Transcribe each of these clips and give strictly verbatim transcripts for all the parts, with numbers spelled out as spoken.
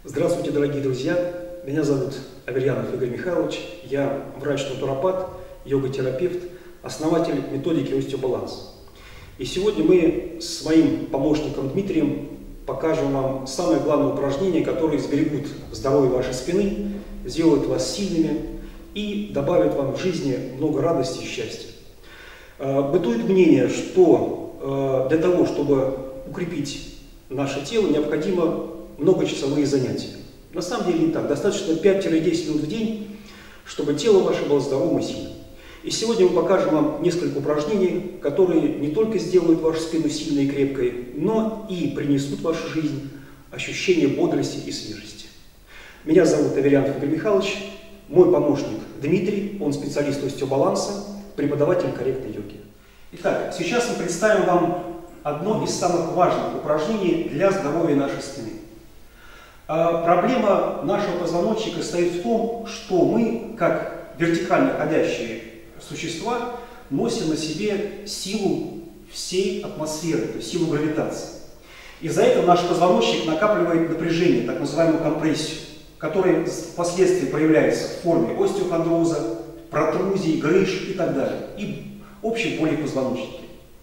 Здравствуйте, дорогие друзья! Меня зовут Аверьянов Игорь Михайлович. Я врач-натуропат, йога-терапевт, основатель методики остеобаланс. И сегодня мы с моим помощником Дмитрием покажем вам самое главное упражнение, которое сберегут здоровье вашей спины, сделают вас сильными и добавят вам в жизни много радости и счастья. Бытует мнение, что для того, чтобы укрепить наше тело, необходимо многочасовые занятия. На самом деле не так. Достаточно пять-десять минут в день, чтобы тело ваше было здоровым и сильным. И сегодня мы покажем вам несколько упражнений, которые не только сделают вашу спину сильной и крепкой, но и принесут в вашу жизнь ощущение бодрости и свежести. Меня зовут Аверьянов Игорь Михайлович, мой помощник Дмитрий, он специалист остеобаланса, преподаватель корректной йоги. Итак, сейчас мы представим вам одно из самых важных упражнений для здоровья нашей спины. Проблема нашего позвоночника состоит в том, что мы, как вертикально ходящие существа, носим на себе силу всей атмосферы, то есть силу гравитации. Из-за этого наш позвоночник накапливает напряжение, так называемую компрессию, которая впоследствии проявляется в форме остеохондроза, протрузий, грыж и так далее, и общей боли в позвоночнике.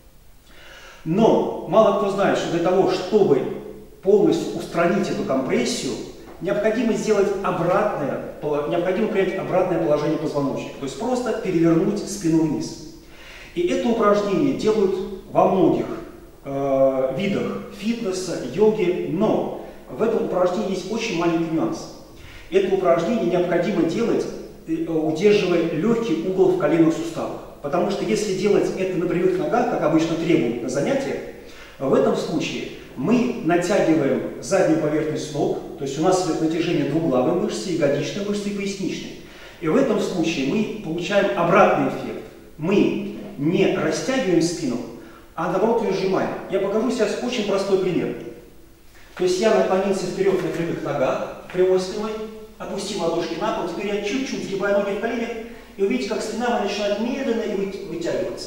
Но мало кто знает, что для того, чтобы полностью устранить эту компрессию, необходимо сделать обратное, необходимо принять обратное положение позвоночника, то есть просто перевернуть спину вниз. И это упражнение делают во многих э, видах фитнеса, йоги, но в этом упражнении есть очень маленький нюанс. Это упражнение необходимо делать, удерживая легкий угол в коленных суставах. Потому что если делать это на прямых ногах, как обычно требуют на занятиях, в этом случае мы натягиваем заднюю поверхность ног, то есть у нас идет натяжение двуглавой мышцы, ягодичной мышцы и поясничной. И в этом случае мы получаем обратный эффект. Мы не растягиваем спину, а наоборот ее сжимаем. Я покажу сейчас очень простой пример. То есть я наклонился вперед на прямых ногах, прямой спиной, опустил ладошки на пол, теперь я чуть-чуть сгибаю ноги в коленях, и увидите, как спина моя начинает медленно и вытягиваться.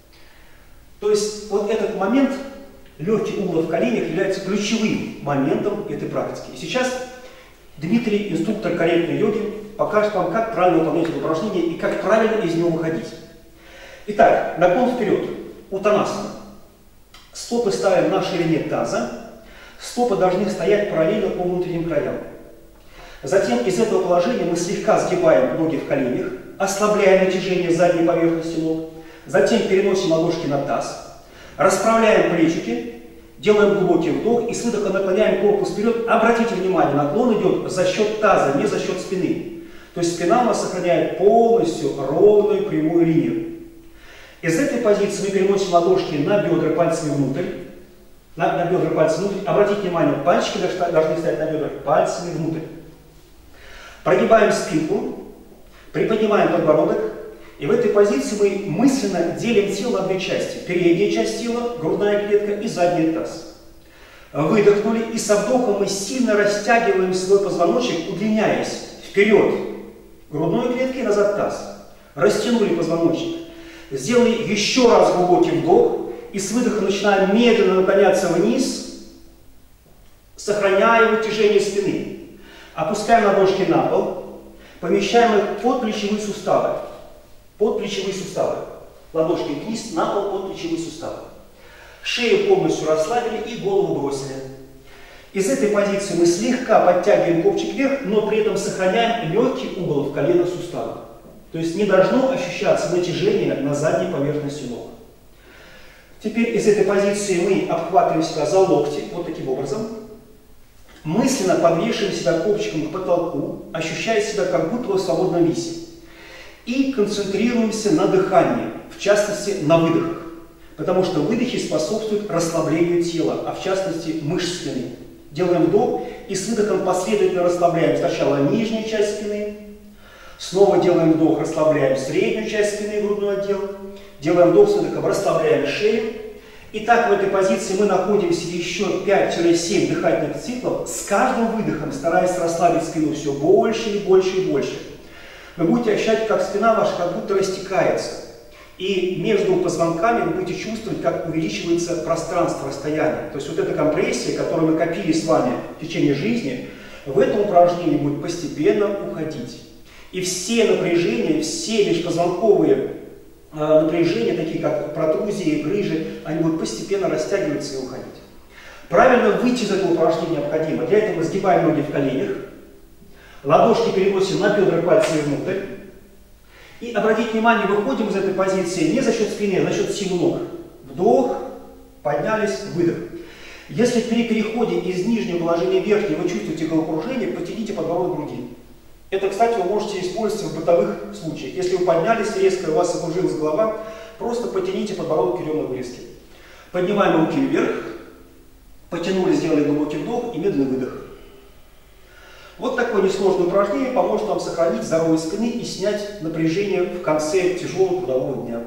То есть вот этот момент, легкий угол в коленях, является ключевым моментом этой практики. И сейчас Дмитрий, инструктор корректной йоги, покажет вам, как правильно выполнять это упражнение и как правильно из него выходить. Итак, наклон вперед, утанасана. Стопы ставим на ширине таза, стопы должны стоять параллельно по внутренним краям. Затем из этого положения мы слегка сгибаем ноги в коленях, ослабляя натяжение задней поверхности ног. Затем переносим ладошки на таз, расправляем плечики, делаем глубокий вдох и с выдоха наклоняем корпус вперед. Обратите внимание, наклон идет за счет таза, не за счет спины. То есть спина у нас сохраняет полностью ровную прямую линию. Из этой позиции мы переносим ладошки на бедра пальцами внутрь. На, на бедра пальцами внутрь. Обратите внимание, пальчики должны стоять на бедрах пальцами внутрь. Прогибаем спинку, приподнимаем подбородок, и в этой позиции мы мысленно делим тело на две части. Передняя часть тела, грудная клетка и задний таз. Выдохнули, и со вдохом мы сильно растягиваем свой позвоночник, удлиняясь вперед грудной клеткой и назад таз. Растянули позвоночник. Сделали еще раз глубокий вдох, и с выдохом начинаем медленно наклоняться вниз, сохраняя вытяжение спины. Опускаем ладошки на пол, помещаем их под плечевые суставы. Под плечевые суставы. Ладошки вниз, на пол, под плечевые суставы. Шею полностью расслабили и голову бросили. Из этой позиции мы слегка подтягиваем копчик вверх, но при этом сохраняем легкий угол в коленных суставах. То есть не должно ощущаться натяжение на задней поверхности ног. Теперь из этой позиции мы обхватываем себя за локти, вот таким образом. Мысленно подвешиваем себя копчиком к потолку, ощущая себя как будто в свободном висе. И концентрируемся на дыхании, в частности на выдохах. Потому что выдохи способствуют расслаблению тела, а в частности мышц спины. Делаем вдох и с выдохом последовательно расслабляем сначала нижнюю часть спины. Снова делаем вдох, расслабляем среднюю часть спины и грудной отдел. Делаем вдох с выдохом, расслабляем шею. И так в этой позиции мы находимся еще пять-семь дыхательных циклов, с каждым выдохом стараясь расслабить спину все больше и больше и больше. Вы будете ощущать, как спина ваша как будто растекается. И между позвонками вы будете чувствовать, как увеличивается пространство, расстояние. То есть вот эта компрессия, которую мы копили с вами в течение жизни, в этом упражнении будет постепенно уходить. И все напряжения, все межпозвонковые э, напряжения, такие как протрузии, грыжи, они будут постепенно растягиваться и уходить. Правильно выйти из этого упражнения необходимо. Для этого мы сгибаем ноги в коленях, ладошки переносим на бедра, пальцы внутрь. И обратите внимание, выходим из этой позиции не за счет спины, а за счет сил ног. Вдох, поднялись, выдох. Если при переходе из нижнего положения в верхнее вы чувствуете головокружение, потяните подбородок груди. Это, кстати, вы можете использовать в бытовых случаях. Если вы поднялись резко, у вас окружилась голова, просто потяните подбородок к ребрам вырезки. Поднимаем руки вверх, потянули, сделали глубокий вдох и медленный выдох. Вот такое несложное упражнение поможет вам сохранить здоровье спины и снять напряжение в конце тяжелого трудового дня.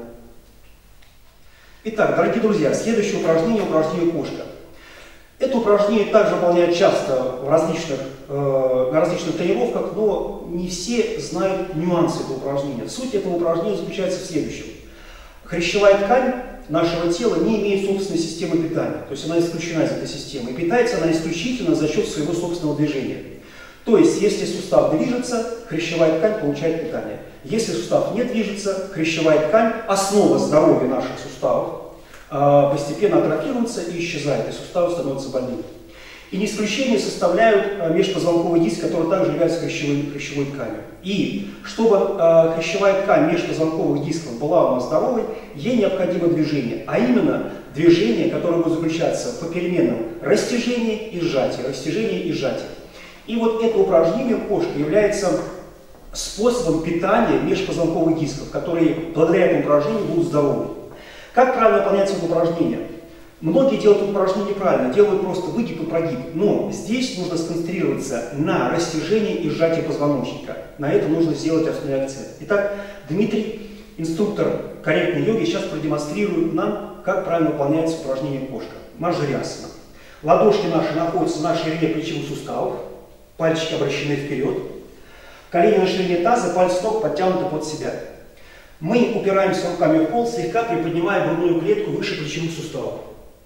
Итак, дорогие друзья, следующее упражнение – упражнение кошка. Это упражнение также выполняют часто в различных, э, на различных тренировках, но не все знают нюансы этого упражнения. Суть этого упражнения заключается в следующем. Хрящевая ткань нашего тела не имеет собственной системы питания, то есть она исключена из этой системы, и питается она исключительно за счет своего собственного движения. То есть, если сустав движется, хрящевая ткань получает питание. Если сустав не движется, хрящевая ткань, основа здоровья наших суставов, постепенно атрофируется и исчезает, и суставы становятся больными. И не исключение составляют межпозвонковый диск, который также является хрящевой, хрящевой тканью. И чтобы э, хрящевая ткань межпозвонковых дисков была у нас здоровой, ей необходимо движение, а именно движение, которое будет заключаться по переменным растяжение и сжатие, растяжение и сжатие. И вот это упражнение кошка является способом питания межпозвонковых дисков, которые благодаря этому упражнению будут здоровы. Как правильно выполняется это упражнение? Многие делают это упражнение неправильно, делают просто выгиб и прогиб. Но здесь нужно сконцентрироваться на растяжении и сжатии позвоночника. На это нужно сделать основной акцент. Итак, Дмитрий, инструктор корректной йоги, сейчас продемонстрирует нам, как правильно выполняется упражнение кошка. Маджарьясана. Ладошки наши находятся на ширине плечевых суставов, пальчики обращены вперед, колени на ширине таза, пальцы ног подтянуты под себя. Мы упираемся руками в пол, слегка приподнимая грудную клетку выше плечевых суставов.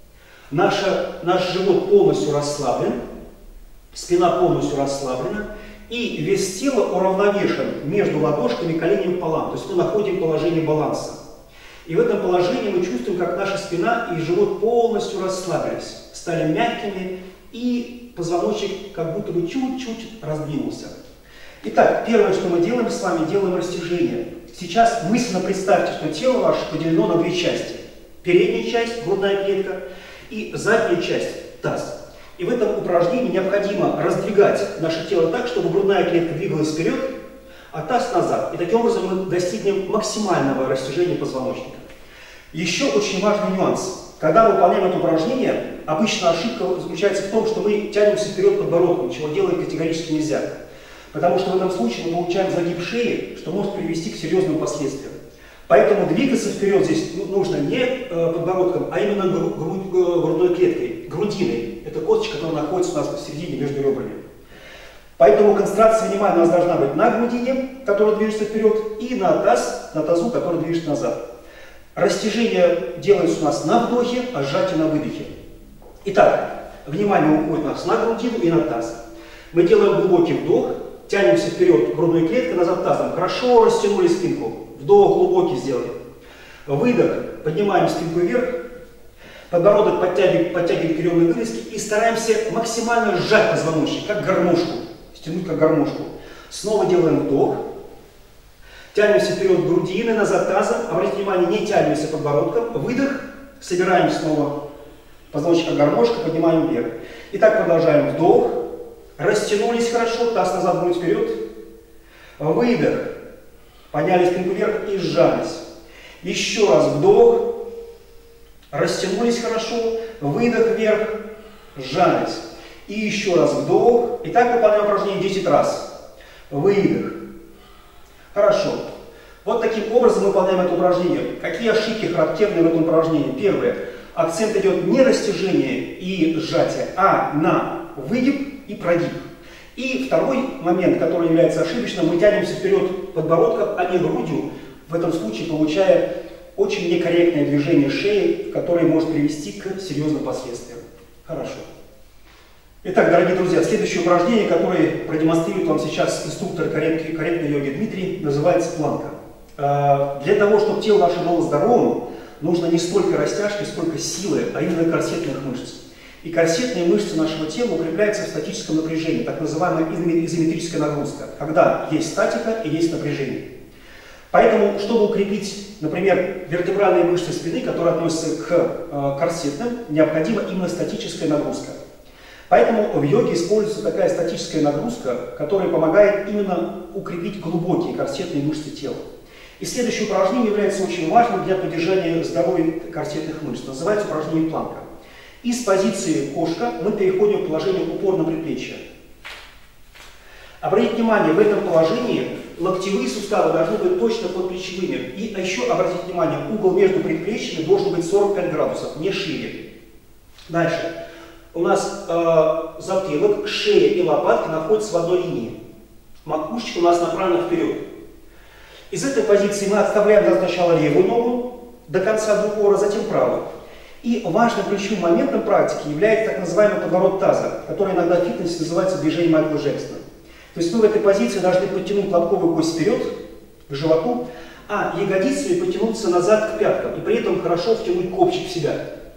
Наша, наш живот полностью расслаблен, спина полностью расслаблена, и вес тела уравновешен между ладошками и коленями пополам. То есть мы находим положение баланса. И в этом положении мы чувствуем, как наша спина и живот полностью расслабились, стали мягкими, и позвоночник как будто бы чуть-чуть раздвинулся. Итак, первое, что мы делаем с вами, делаем растяжение. Сейчас мысленно представьте, что тело ваше поделено на две части. Передняя часть, грудная клетка, и задняя часть, таз. И в этом упражнении необходимо раздвигать наше тело так, чтобы грудная клетка двигалась вперед, а таз назад. И таким образом мы достигнем максимального растяжения позвоночника. Еще очень важный нюанс. Когда мы выполняем это упражнение, обычно ошибка заключается в том, что мы тянемся вперед подбородком, чего делать категорически нельзя. Потому что в этом случае мы получаем загиб шеи, что может привести к серьезным последствиям. Поэтому двигаться вперед здесь нужно не подбородком, а именно грудной клеткой, грудиной. Это косточка, которая находится у нас посередине между ребрами. Поэтому концентрация внимания у нас должна быть на грудине, которая движется вперед, и на таз, на тазу, который движется назад. Растяжение делается у нас на вдохе, а сжатие на выдохе. Итак, внимание уходит у нас на грудину и на таз. Мы делаем глубокий вдох, тянемся вперед грудной клеткой, назад тазом. Хорошо растянули спинку. Вдох глубокий сделали. Выдох, поднимаем спинку вверх. Подбородок подтягиваем, подтягиваем к реберной вырезке и стараемся максимально сжать позвоночник, как гармошку. Стянуть как гармошку. Снова делаем вдох. Тянемся вперед грудиной, назад тазом. Обратите внимание, не тянемся подбородком. Выдох. Собираем снова позвоночник как гармошка, поднимаем вверх. Итак, продолжаем вдох. Растянулись хорошо, таз назад, грудь вперед. Выдох. Подняли спинку вверх и сжались. Еще раз вдох. Растянулись хорошо. Выдох вверх. Сжались. И еще раз вдох. И так выполняем упражнение десять раз. Выдох. Хорошо. Вот таким образом мы выполняем это упражнение. Какие ошибки характерны в этом упражнении? Первое. Акцент идет не растяжение и сжатие, а на выгиб и прогиб. И второй момент, который является ошибочным, мы тянемся вперед подбородком, а не грудью, в этом случае получая очень некорректное движение шеи, которое может привести к серьезным последствиям. Хорошо. Итак, дорогие друзья, следующее упражнение, которое продемонстрирует вам сейчас инструктор корректной, корректной йоги Дмитрий, называется планка. Для того, чтобы тело наше было здоровым, нужно не столько растяжки, сколько силы, а именно корсетных мышц. И корсетные мышцы нашего тела укрепляются в статическом напряжении, так называемая изометрическая нагрузка, когда есть статика и есть напряжение. Поэтому, чтобы укрепить, например, вертебральные мышцы спины, которые относятся к э, корсетным, необходима именно статическая нагрузка. Поэтому в йоге используется такая статическая нагрузка, которая помогает именно укрепить глубокие корсетные мышцы тела. И следующее упражнение является очень важным для поддержания здоровья корсетных мышц. Называется упражнение планка. Из позиции кошка мы переходим к положению упор на предплечье. Обратите внимание, в этом положении локтевые суставы должны быть точно под плечевыми. И еще обратите внимание, угол между предплечьями должен быть сорок пять градусов, не шире. Дальше. У нас э, затылок, шея и лопатки находятся в одной линии. Макушечка у нас направлена вперед. Из этой позиции мы отставляем сначала левую ногу до конца до упора, затем правую. И важным ключевым моментом практики является так называемый подворот таза, который иногда в фитнесе называется движение Майкла Джексона. То есть мы в этой позиции должны подтянуть лобковую кость вперед, к животу, а ягодицами потянуться назад к пяткам, и при этом хорошо втянуть копчик в себя.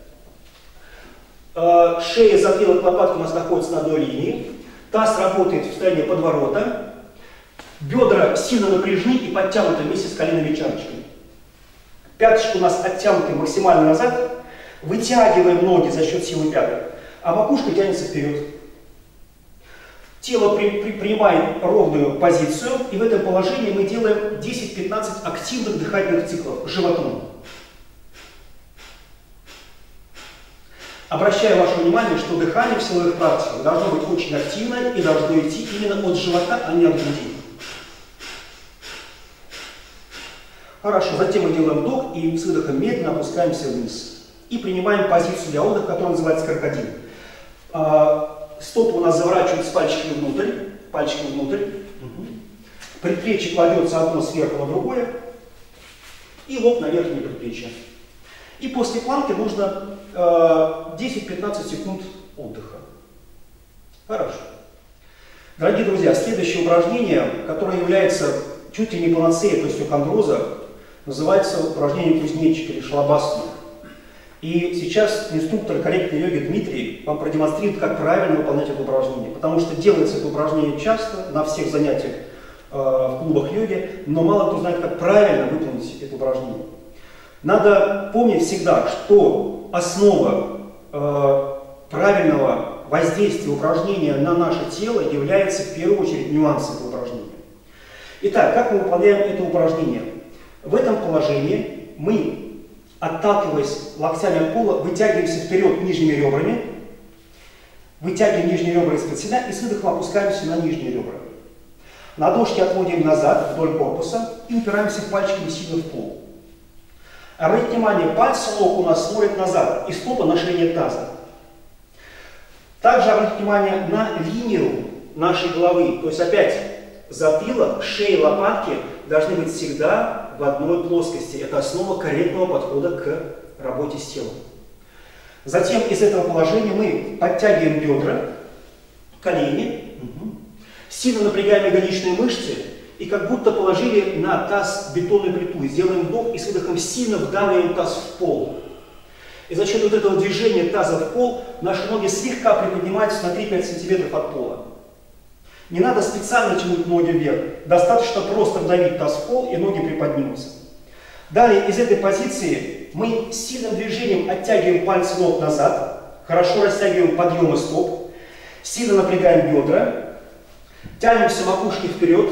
Шея, затылок, лопатка у нас находятся на одной линии, таз работает в состоянии подворота, бедра сильно напряжены и подтянуты вместе с коленными чашечками. Пяточки у нас оттянуты максимально назад, вытягиваем ноги за счет силы пяток, а макушка тянется вперед. Тело при, при, принимает ровную позицию, и в этом положении мы делаем десять-пятнадцать активных дыхательных циклов животом. Обращаю ваше внимание, что дыхание в силовых практиках должно быть очень активное и должно идти именно от живота, а не от груди. Хорошо, затем мы делаем вдох и с выдохом медленно опускаемся вниз. И принимаем позицию для отдыха, которая называется крокодил. Стопы у нас заворачиваются пальчиками внутрь, пальчиками внутрь. Угу. Предплечье кладется одно сверху на другое. И лоб на верхнее предплечье. И после планки нужно э, десять-пятнадцать секунд отдыха. Хорошо. Дорогие друзья, следующее упражнение, которое является чуть ли не панацеей, то есть окондроза, называется упражнение кузнечика или шалабасана. И сейчас инструктор корректной йоги Дмитрий вам продемонстрирует, как правильно выполнять это упражнение. Потому что делается это упражнение часто, на всех занятиях э, в клубах йоги, но мало кто знает, как правильно выполнить это упражнение. Надо помнить всегда, что основа э, правильного воздействия упражнения на наше тело является в первую очередь нюансом этого упражнения. Итак, как мы выполняем это упражнение? В этом положении мы, отталкиваясь локтями от пола, вытягиваемся вперед нижними ребрами, вытягиваем нижние ребра из-под себя и с выдохом опускаемся на нижние ребра. Ладошки отводим назад вдоль корпуса и упираемся пальчиками сильно в пол. Обратите внимание, пальцы ног у нас смотрят назад и стопа на ширине таза. Также обратите внимание на линию нашей головы, то есть опять затылок, шея, лопатки должны быть всегда в одной плоскости. Это основа корректного подхода к работе с телом. Затем из этого положения мы подтягиваем бедра, колени, угу. Сильно напрягаем ягодичные мышцы и как будто положили на таз бетонную плиту. Сделаем вдох и с выдохом сильно вдавливаем таз в пол. И за счет вот этого движения таза в пол наши ноги слегка приподнимаются на три-пять сантиметров от пола. Не надо специально тянуть ноги вверх, достаточно просто вдавить таз в пол, и ноги приподнимутся. Далее из этой позиции мы сильным движением оттягиваем пальцы ног назад, хорошо растягиваем подъемы стоп, сильно напрягаем бедра, тянемся макушкой вперед,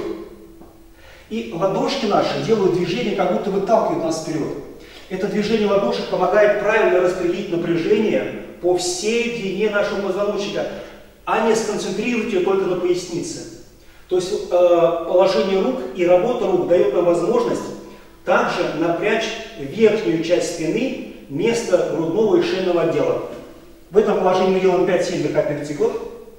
и ладошки наши делают движение, как будто выталкивают нас вперед. Это движение ладошек помогает правильно распределить напряжение по всей длине нашего позвоночника, а не сконцентрировать ее только на пояснице. То есть э, положение рук и работа рук дает нам возможность также напрячь верхнюю часть спины вместо грудного и шейного отдела. В этом положении мы делаем пять-семь дыхательных циклов.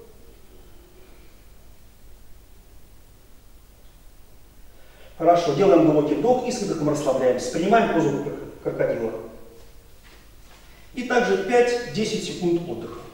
Хорошо, делаем глубокий вдох и с выдохом расслабляемся. Принимаем позу крокодила. И также пять-десять секунд отдыха.